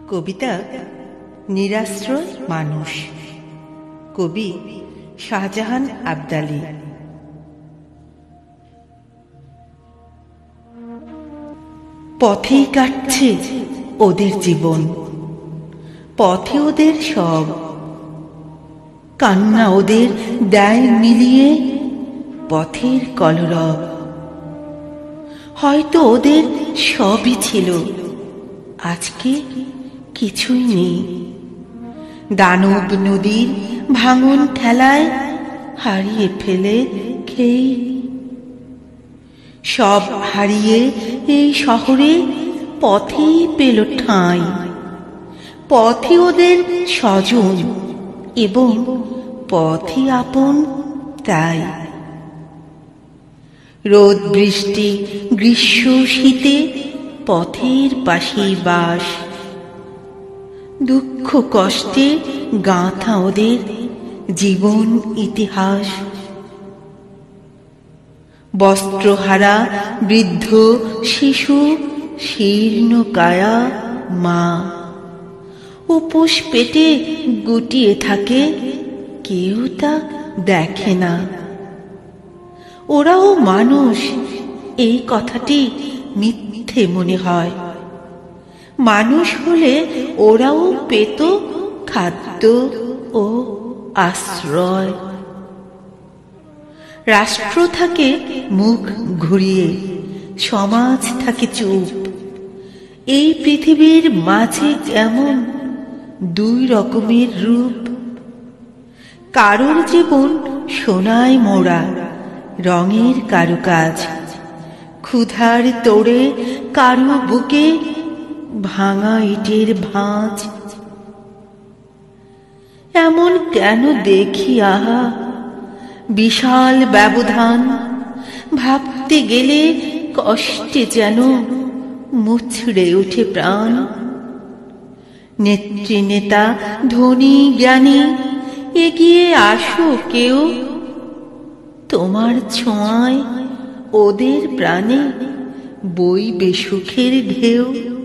কবিতা নিরাশ্রয় মানুষ, কবি শাহজাহান আবদালী। পথেই কাটছে ওদের জীবন, পথে ওদের সব, কান্না ওদের দেয় মিলিয়ে পথের কলরব। হয়তো ওদের সবই ছিল, আজকে কিছুই নেই। দানব নদীর ভাঙন ঠেলায় হারিয়ে ফেলে খেই। সব হারিয়ে এই শহরে পথেই পেল ঠাঁই। পথে ওদের স্বজন এবং পথই আপন তাই। রোদ বৃষ্টি গ্রীষ্ম শীতে পথের পাশেই বাস। দুঃখ কষ্টে গাঁথা ওদের জীবন ইতিহাস। বস্ত্রহারা বৃদ্ধ শিশু শীর্ণ কায়া মা, উপোস পেটে গুটিয়ে থাকে, কেউ তা দেখে না। ওরাও মানুষ, এই কথাটি মিথ্যে মনে হয়। মানুষ হলে ওরাও পেত খাদ্য ও আশ্রয়। রাষ্ট্র থাকে মুখ ঘুরিয়ে, সমাজ থাকে চুপ। এই পৃথিবীর মাঝে কেমন দুই রকমের রূপ। কারোর জীবন সোনায় মোড়া, রঙের কারুকাজ। ক্ষুধার তোড়ে কারো বুকে ভাঙা ইটের ভাঁজ। এমন কেন দেখি আহা বিশাল ব্যবধান, ভাবতে গেলে কষ্টে যেন মুচড়ে ওঠে প্রাণ। নেত্রী নেতা ধনী জ্ঞানী এগিয়ে আসো কেউ, তোমার ছোঁয়ায় ওদের প্রাণে বইবে সুখের ঢেউ।